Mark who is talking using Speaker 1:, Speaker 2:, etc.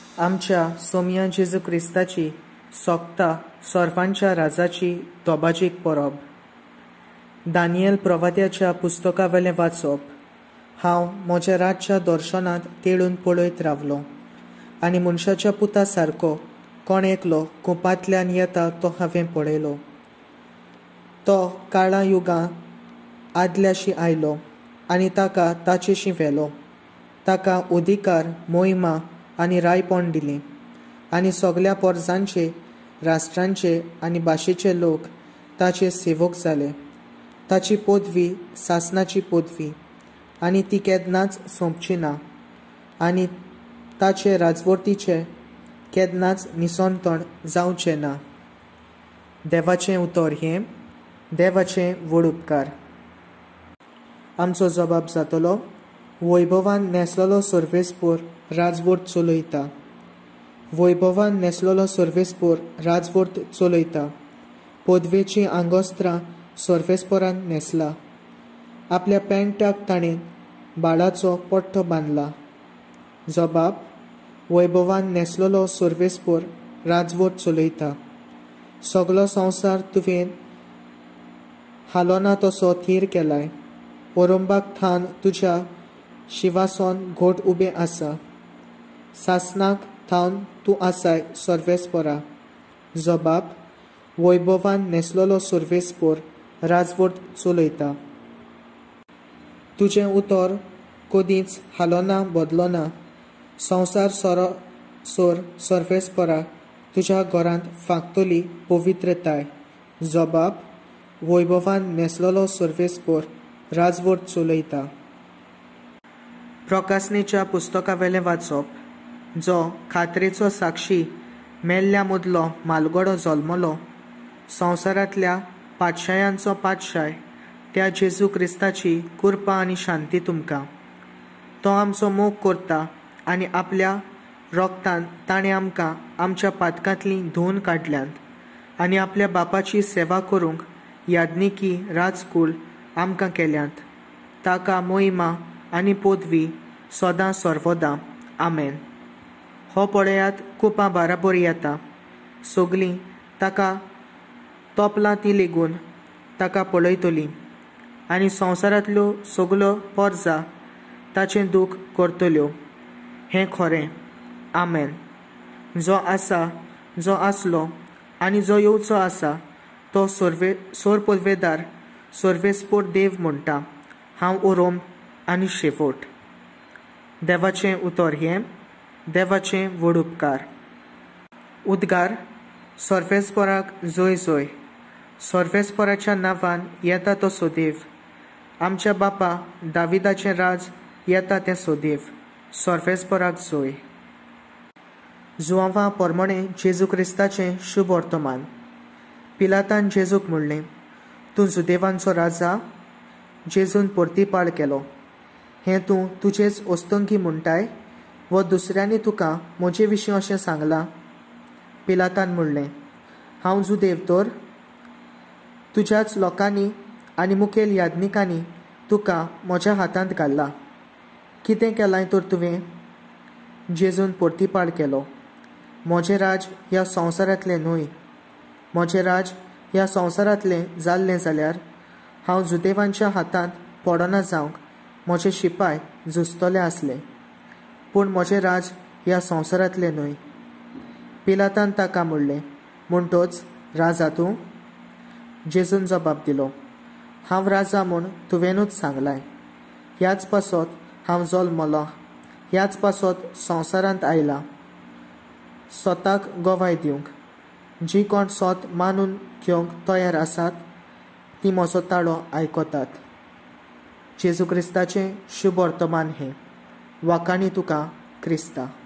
Speaker 1: आमच्या सोम्या जेजू क्रिस्ताची सोगता सोर्फांच्या राजाची तोबाजीक परब. दानियल प्रवाद्याच्या पुस्तकावेलें वाचप. हांव म्हज्या रातच्या दर्शनांत तेळून पळयत रावलो, आनी मनशाच्या पुता सारको कोण एकलो कुंपांतल्यान येता तो हांवें पळयलो. तो काळा युगां आदल्याशी आयलो, आनी ताका ताचेशी व्हेलो. ताका अधिकार, मोहिमा आनी रायपण दिली, आनी सगळ्या परजांचे, राष्ट्रांचे आनी भाशेचे लोक ताचे सेवक जाले. ताची पदवी सासणाची पदवी, आनी ती केन्नाच सोंपची ना, आनी ताचे राजवटीचे केन्नाच निसंतण जावचें ना. देवाचें उतर हें. देवाचे व्हड उपकार. आमचो जबाब जातलो: वैभवान नेसलेलो सर्वेस्पर राजवट चलयता. वैभवान नेसलेलो सर्वेस्पर राजवट चलयता. पदवेची आंगोस्त्रां सर्वेस्परान नेसला. आपल्या पेंटाक ताणें बाळाचो पट्टो बांदला. जबाब: वैभवान नेसलेलो सर्वेस्पर राजवट चलयता. सगलो संवसार तुवें हालोना तसो थीर केलाय. ओरंबाक थान तुज्या शिवासन घोट उबें आसा. सासणाक थावन तूं आसाय सर्वेस्परा. जबाब: वैभवान नेसलेलो सर्वेस्पर राजवट चलयता. तुजें उतर कदींच हालोना बदलोना. संवसार सोर सर्वेस्परा तुज्या घरांत फांकतली पवित्रताय. जबाब: वैभवान नेसलेलो सर्वेस्पर राजवट चलयता. प्रकाशनेच्या पुस्तकावेलें वाचप. जो खात्रेचो साक्षी मेल्ल्या मदलो मालगडो जल्मलो, संवसारांतल्या पातशायांचो पातशाय, त्या जेजू क्रिस्ताची कृपा आनी शांती तुमकां. तो आमचो मोग करता, आनी आपल्या रोगतान ताणें आमकां आमच्या पातकांतलीं धुवन काडल्यांत, आनी आपल्या बापाची सेवा करूंक याज्ञिकी राजकुल आमकां केल्यांत. ताका मोहिमा आनी पदवी सदां सर्वदा. आमेन. हो पळयात कुपां बाराबर येता. सगलीं ताका तोपलां ती लेगून ताका पळयतलीं, आनी संवसारांतल्यो सगल्यो परजा ताचें दूख करतल्यो. हें खरें. आमेन. जो आसा, जो आसलो आनी जो येवचो आसा, तो सोर पदवेदार सर्वेस्पर देव म्हणटा, हांव ओरोंब आनी शेवट. देवाचें उतर हें. देवाचें व्हड उपकार. उद्गार. सर्वेस्पराक जय जय. सर्वेस्पराच्या नांवान येता तो सोदेव. आमच्या बापा दाविदाचें राज येता तें सोदेव. सर्वेस्पराक जय. जुआंवां पोरमोणें जेजू क्रिस्ताचें शुभ वर्तमान. पिलातान जेजूक म्हणलें, तूं जुदेवांचो राजा? जेजून परतीपाळ केलो, हें तूं तुजेच ओस्तंकी म्हणटाय, वो दुसऱ्यांनी तुका म्हजे विशीं अशें सांगलां? पिलातान म्हणलें, हांव जुदेव तर? तुज्याच लोकांनी आनी मुखेल याज्ञिकांनी तुका म्हज्या हातांत घाल्ला. कितें केलां तर तुवें? जेजून परतीपाळ केलो, म्हजें राज ह्या संवसारांतलें न्हय. म्हजें राज ह्या संवसारांतलें जाल्लें जाल्यार हांव जुदेवांच्या हातांत पडना जावंक म्हजे शिपाय झुजतले आसले. पूण म्हजें राज ह्या संवसारांतलें न्हय. पिलातान ताका म्हणलें, म्हणटोच राजा तूं? जेजून जबाब दिलो, हांव राजा म्हूण तुवेंनूच सांगलाय. ह्याच पासत हांव जल्मलो, ह्याच पासत संवसारांत आयलां, स्वताक गोवाय दिवंक. जी कोण स्वत मानून घेवंक तयार आसात, ती म्हजो ताळो आयकतात. जेजू क्रिस्ताचें शुभ वर्तमान हें. वाकाणी तुका क्रिस्ता.